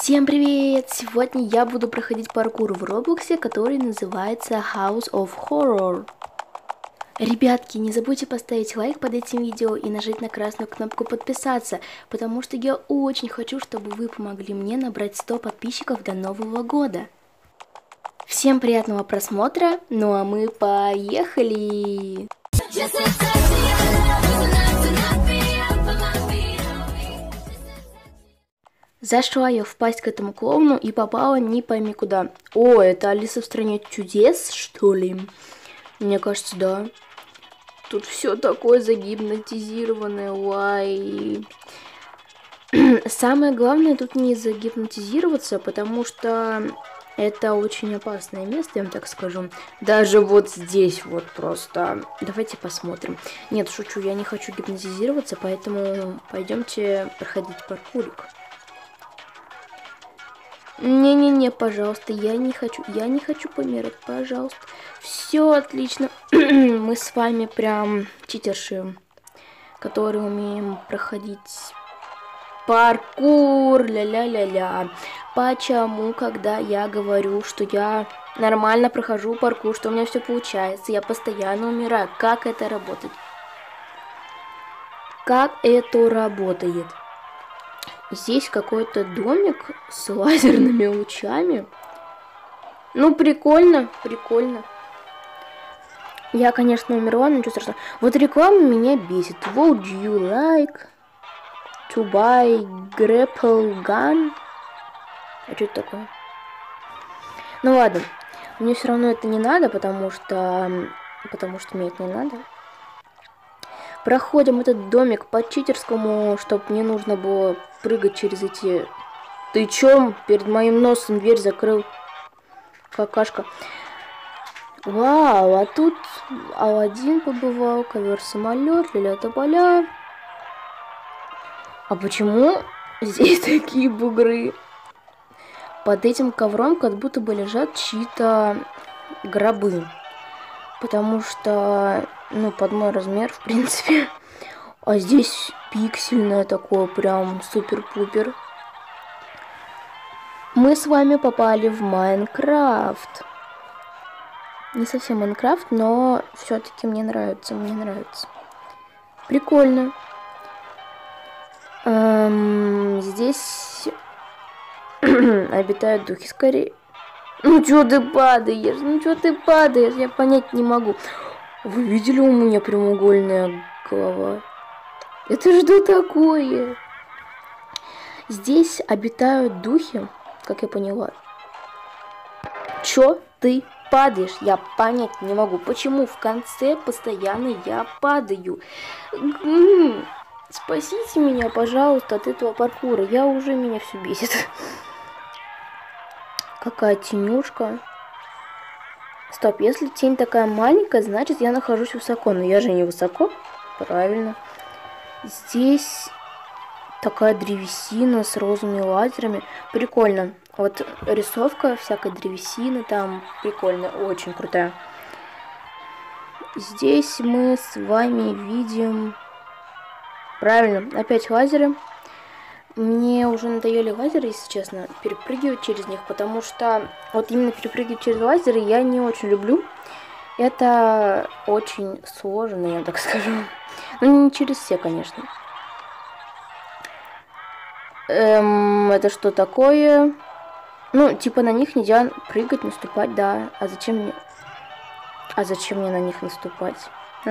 Всем привет! Сегодня я буду проходить паркур в Роблоксе, который называется House of Horror. Ребятки, не забудьте поставить лайк под этим видео и нажать на красную кнопку подписаться, потому что я очень хочу, чтобы вы помогли мне набрать 100 подписчиков до Нового года. Всем приятного просмотра, ну а мы поехали! Зашла я впасть к этому клоуну и попала не пойми куда. О, это Алиса в стране чудес, что ли? Мне кажется, да. Тут все такое загипнотизированное, уай. Самое главное тут не загипнотизироваться, потому что это очень опасное место, я вам так скажу. Даже вот здесь вот просто. Давайте посмотрим. Нет, шучу, я не хочу гипнотизироваться, поэтому пойдемте проходить паркурик. Не-не-не, пожалуйста, я не хочу помирать, пожалуйста. Все отлично. Мы с вами прям читерши, которые умеем проходить паркур, ля-ля-ля-ля. Почему, когда я говорю, что я нормально прохожу паркур, что у меня все получается, я постоянно умираю? Как это работает? Как это работает? Здесь какой-то домик с лазерными лучами. Ну, прикольно, прикольно. Я, конечно, умерла, но ничего страшного. Вот реклама меня бесит. Would you like to buy grapple gun? А что это такое? Ну ладно, мне все равно это не надо, потому что мне это не надо. Проходим этот домик по-читерскому, чтобы не нужно было прыгать через эти... Ты чё? Перед моим носом дверь закрыл. Какашка. Вау, а тут Аладдин побывал, ковер-самолет, ля-ля-тополя. А почему здесь такие бугры? Под этим ковром как будто бы лежат чьи-то гробы. Потому что, ну, под мой размер, в принципе. А здесь пиксельное такое, прям супер-пупер. Мы с вами попали в Майнкрафт. Не совсем Майнкрафт, но все-таки мне нравится, Прикольно. Здесь обитают духи скорее. Ну чё ты падаешь? Я понять не могу. Вы видели, у меня прямоугольная голова? Это что такое? Здесь обитают духи, как я поняла. Чё ты падаешь? Я понять не могу. Почему в конце постоянно я падаю? Спасите меня, пожалуйста, от этого паркура. Меня все бесит. Какая тенюшка. Стоп, если тень такая маленькая, значит я нахожусь высоко. Но я же не высоко. Правильно. Здесь такая древесина с розовыми лазерами. Прикольно. Вот рисовка всякой древесины там. Прикольно, очень крутая. Здесь мы с вами видим... Правильно, опять лазеры. Мне уже надоели лазеры, если честно, перепрыгивать через них, потому что вот именно перепрыгивать через лазеры я не очень люблю. Это очень сложно, я так скажу. Ну, не через все, конечно. Это что такое? Ну, типа на них нельзя прыгать, наступать, да. А зачем мне на них наступать?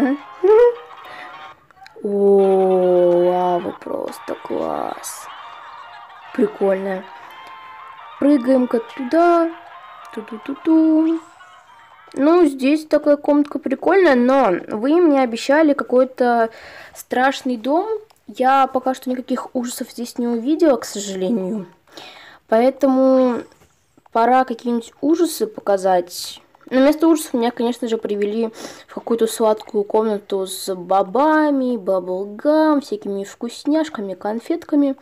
О, лава просто класс. Прикольно. Прыгаем-ка туда. Ту-ту-ту-ту. Ну, здесь такая комнатка прикольная, но вы мне обещали какой-то страшный дом. Я пока что никаких ужасов здесь не увидела, к сожалению. Поэтому пора какие-нибудь ужасы показать. Но вместо ужасов меня, конечно же, привели в какую-то сладкую комнату с бобами, баблгам, всякими вкусняшками, конфетками.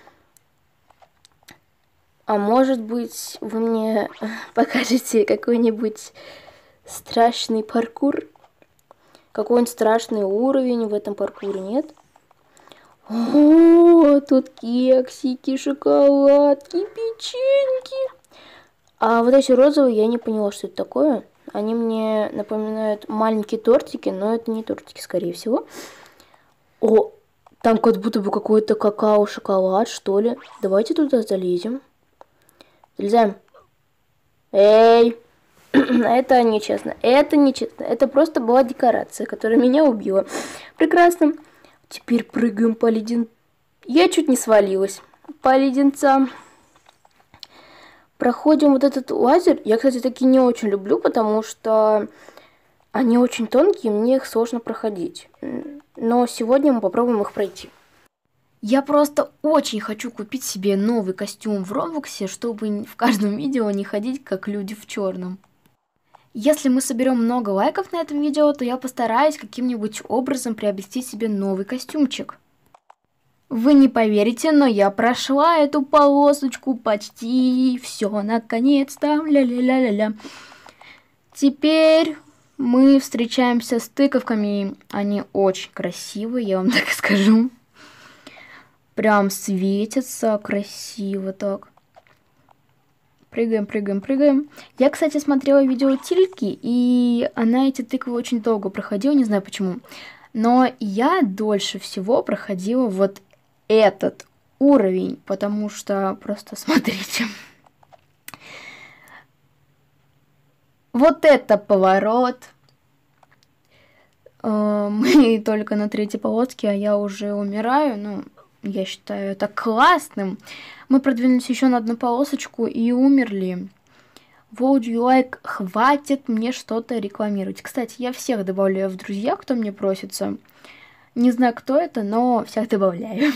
А может быть, вы мне покажете какой-нибудь страшный паркур? Какой-нибудь страшный уровень в этом паркуре, нет? О, тут кексики, шоколадки, печеньки. А вот эти розовые, я не поняла, что это такое. Они мне напоминают маленькие тортики, но это не тортики, скорее всего. О, там как будто бы какой-то какао-шоколад, что ли. Давайте туда залезем. Залезаем. Эй! Это нечестно. Это нечестно. Это просто была декорация, которая меня убила. Прекрасно. Теперь прыгаем по леден... Я чуть не свалилась. По леденцам. Проходим вот этот лазер. Я, кстати, такие не очень люблю, потому что они очень тонкие, мне их сложно проходить. Но сегодня мы попробуем их пройти. Я просто очень хочу купить себе новый костюм в Роблоксе, чтобы в каждом видео не ходить как люди в черном. Если мы соберем много лайков на этом видео, то я постараюсь каким-нибудь образом приобрести себе новый костюмчик. Вы не поверите, но я прошла эту полосочку почти. Все, наконец-то. Ля-ля-ля-ля-ля. Теперь мы встречаемся с тыковками. Они очень красивые, я вам так скажу. Прям светятся красиво так. Прыгаем, прыгаем, прыгаем. Я, кстати, смотрела видео Тильки, и она эти тыквы очень долго проходила, не знаю почему. Но я дольше всего проходила вот этот уровень, потому что просто смотрите. Вот это поворот. Мы только на третьей полоске, а я уже умираю. Ну, я считаю это классным. Мы продвинулись еще на одну полосочку и умерли. Would you like? Хватит мне что-то рекламировать. Кстати, я всех добавляю в друзья, кто мне просится. Не знаю, кто это, но всех добавляю.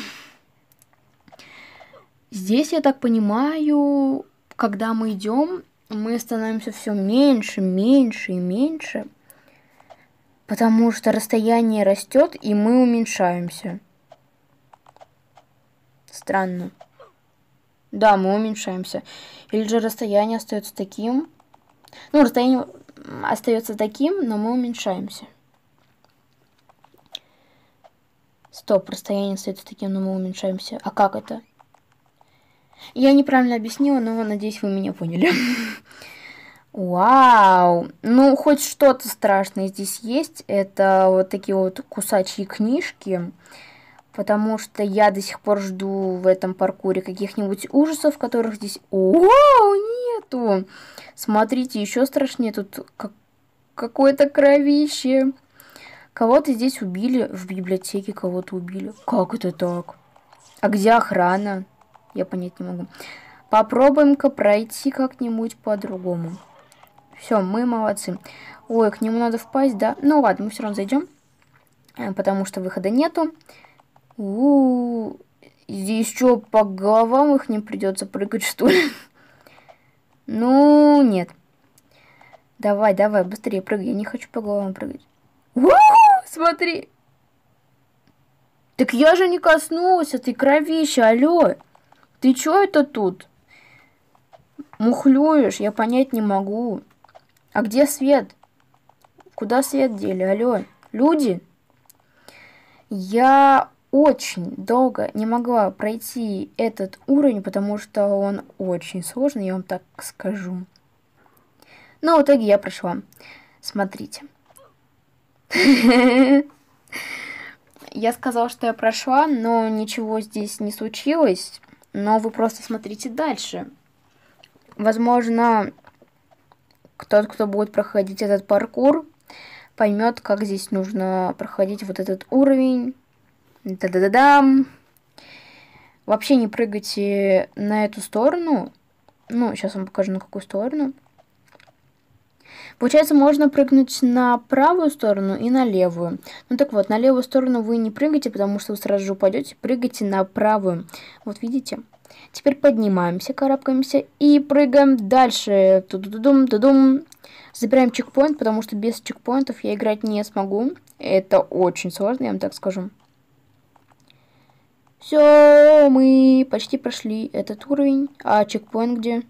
Здесь, я так понимаю, когда мы идем, мы становимся все меньше, меньше и меньше, потому что расстояние растет, и мы уменьшаемся. Странно. Да, мы уменьшаемся. Или же расстояние остается таким. Ну, расстояние остается таким, но мы уменьшаемся. Стоп, расстояние остается таким, но мы уменьшаемся. А как это? Я неправильно объяснила, но надеюсь, вы меня поняли. Вау! Ну, хоть что-то страшное здесь есть. Это вот такие вот кусачие книжки. Потому что я до сих пор жду в этом паркуре каких-нибудь ужасов, которых здесь... Вау, нету! Смотрите, еще страшнее. Тут какое-то кровище. Кого-то здесь убили. В библиотеке кого-то убили. Как это так? А где охрана? Я понять не могу. Попробуем-ка пройти как-нибудь по-другому. Все, мы молодцы. Ой, к нему надо впасть, да? Ну ладно, мы все равно зайдем, потому что выхода нету. Здесь что, по головам их не придется прыгать, что ли? Ну, нет. Давай, давай, быстрее прыгай. Я не хочу по головам прыгать. Смотри. Так я же не коснулась этой кровищи, алло. Ты чё это тут? Мухлюешь, я понять не могу. А где свет? Куда свет дели, алло? Люди? Я очень долго не могла пройти этот уровень, потому что он очень сложный, я вам так скажу. Но в итоге я прошла. Смотрите. Я сказала, что я прошла, но ничего здесь не случилось. Но вы просто смотрите дальше. Возможно, кто будет проходить этот паркур, поймет, как здесь нужно проходить вот этот уровень. Да-да-да-дам. Вообще не прыгайте на эту сторону. Ну, сейчас вам покажу, на какую сторону. Получается, можно прыгнуть на правую сторону и на левую. Ну так вот, на левую сторону вы не прыгаете, потому что вы сразу же упадете. Прыгайте на правую. Вот видите? Теперь поднимаемся, карабкаемся и прыгаем дальше. Ту-ду-дум-ду-дум. Забираем чекпоинт, потому что без чекпоинтов я играть не смогу. Это очень сложно, я вам так скажу. Все, мы почти прошли этот уровень. А чекпоинт где?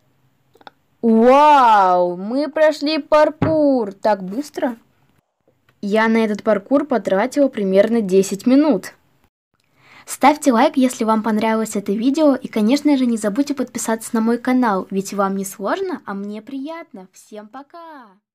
Вау, мы прошли паркур. Так быстро? Я на этот паркур потратила примерно 10 минут. Ставьте лайк, если вам понравилось это видео, и, конечно же, не забудьте подписаться на мой канал, ведь вам не сложно, а мне приятно. Всем пока!